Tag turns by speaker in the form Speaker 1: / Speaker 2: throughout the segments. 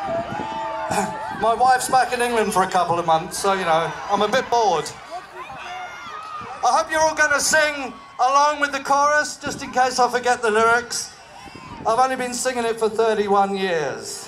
Speaker 1: My wife's back in England for a couple of months, so, you know, I'm a bit bored. I hope you're all going to sing along with the chorus, just in case I forget the lyrics. I've only been singing it for 31 years.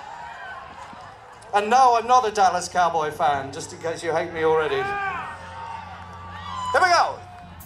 Speaker 1: And no, I'm not a Dallas Cowboy fan, just in case you hate me already. Here we go.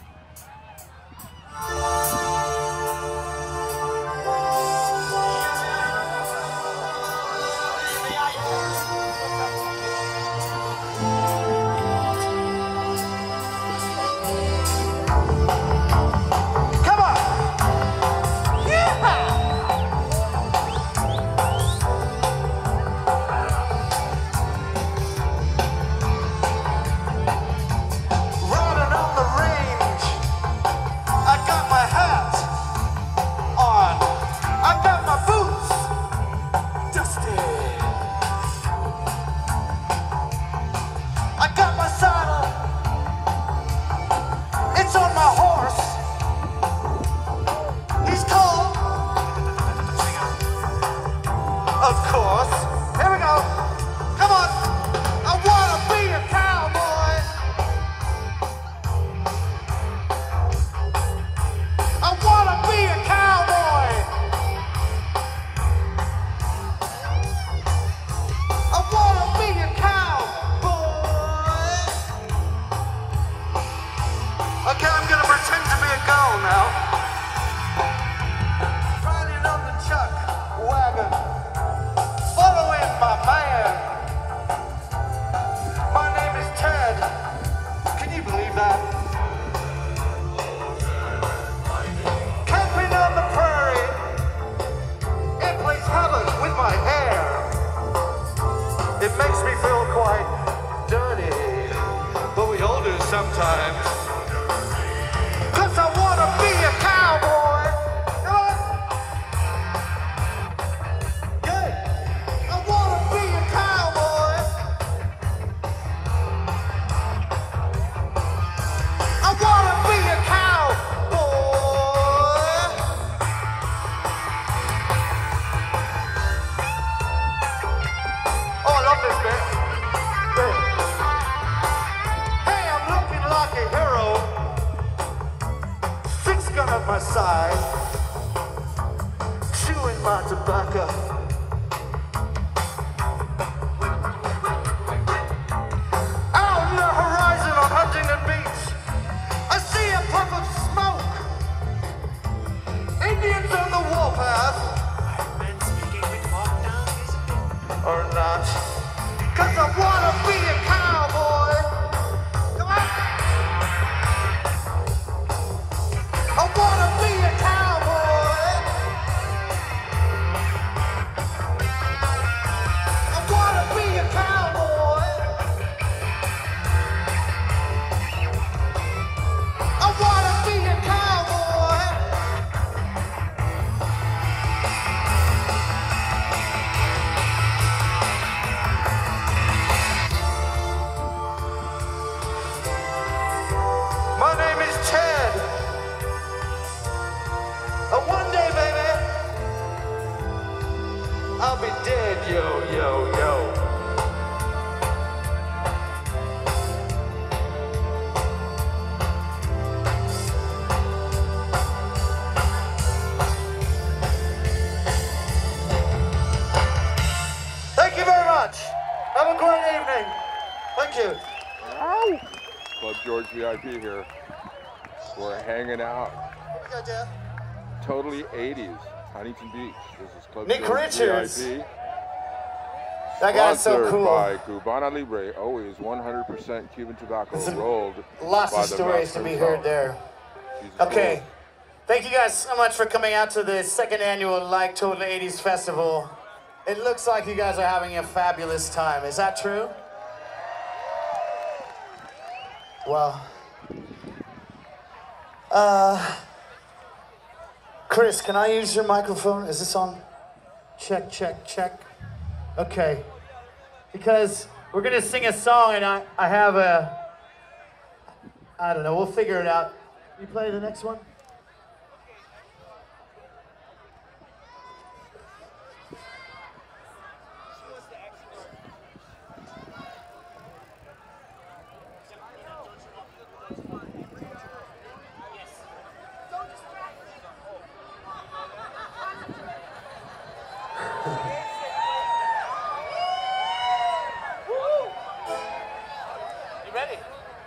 Speaker 1: Chewing my tobacco. Out in the horizon on Huntington Beach, I see a puff of smoke. Indians on the warpath. Or not. 'Cause I wanna be a cowboy. Come on. I wanna be a cowboy. I wanna be a cowboy. I wanna be a cowboy. My name is Ted. One day, baby, I'll be dead, yo, yo, yo. Thank you very much. Have a great evening. Thank you.
Speaker 2: Club George VIP here. We're hanging out.
Speaker 1: What we got, Dad?
Speaker 2: Totally 80's, Huntington Beach. This is Club
Speaker 1: Nick
Speaker 2: George
Speaker 1: Richards.
Speaker 2: VIP.
Speaker 1: That guy's so
Speaker 2: Sponsored
Speaker 1: cool.
Speaker 2: by Cubana Libre, always 100% Cuban tobacco rolled.
Speaker 1: Lots
Speaker 2: by
Speaker 1: of
Speaker 2: the
Speaker 1: stories to
Speaker 2: master
Speaker 1: be
Speaker 2: himself.
Speaker 1: heard there.
Speaker 2: Jesus
Speaker 1: Okay.
Speaker 2: Lord.
Speaker 1: Thank you guys so much for coming out to the second annual Like Total 80's Festival. It looks like you guys are having a fabulous time. Is that true? Well, Chris, can I use your microphone? Is this on? Check, check, check. Okay. Because we're gonna sing a song and I have I don't know, we'll figure it out. You play the next one?
Speaker 3: You ready?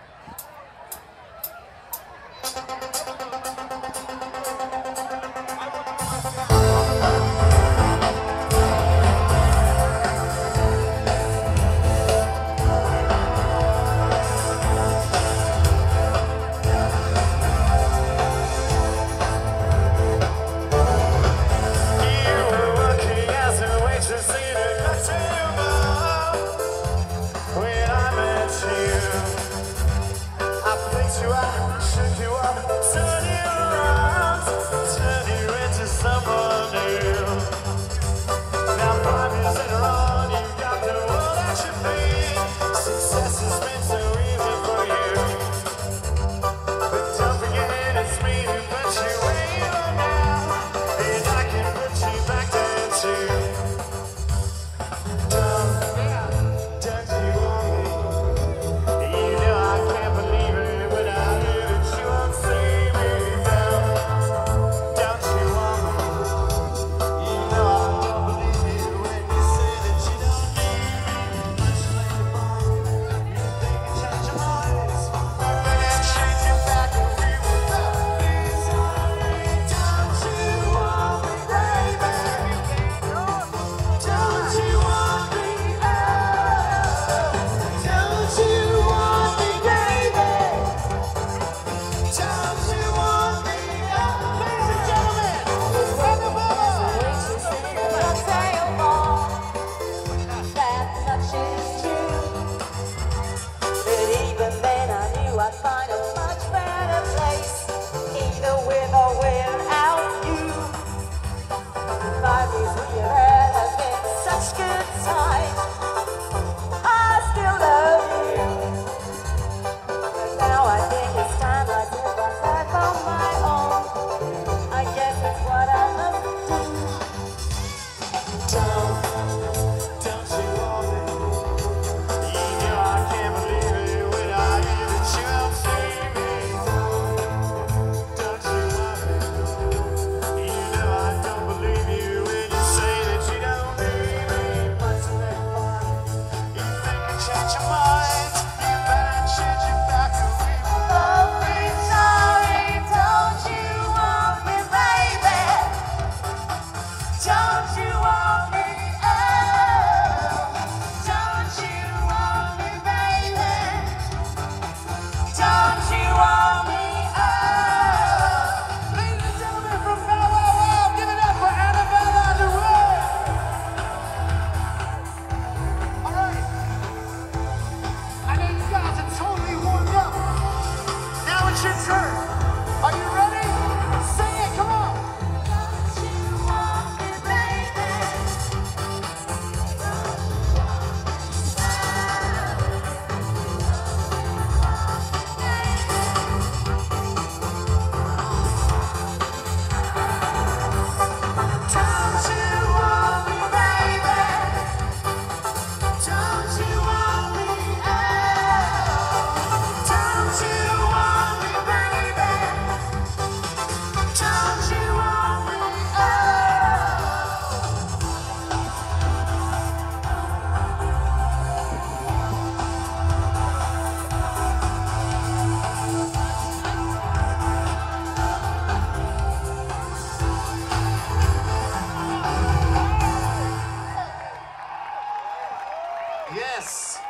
Speaker 1: Yes.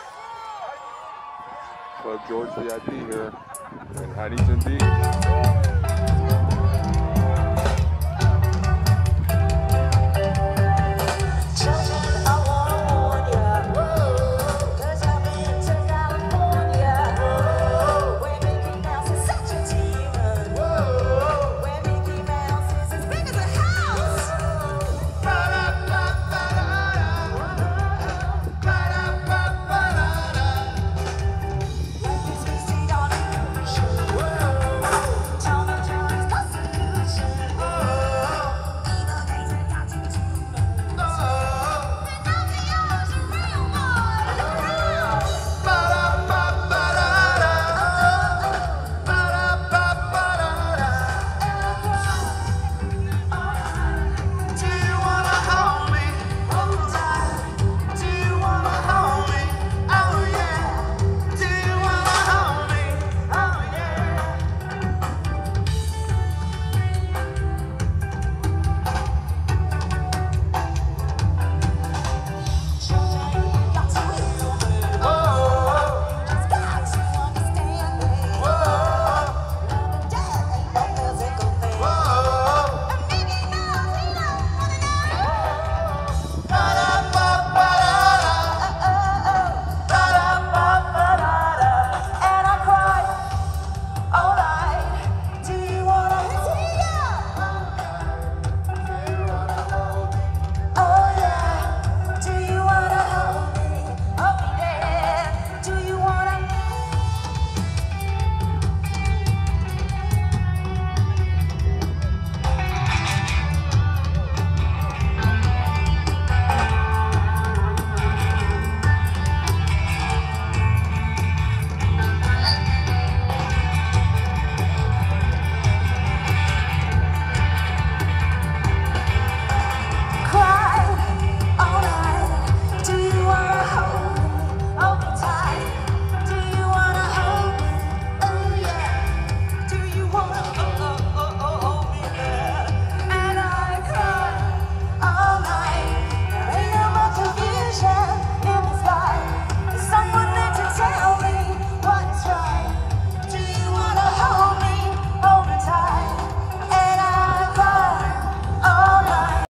Speaker 2: Club George VIP here in Huntington Beach.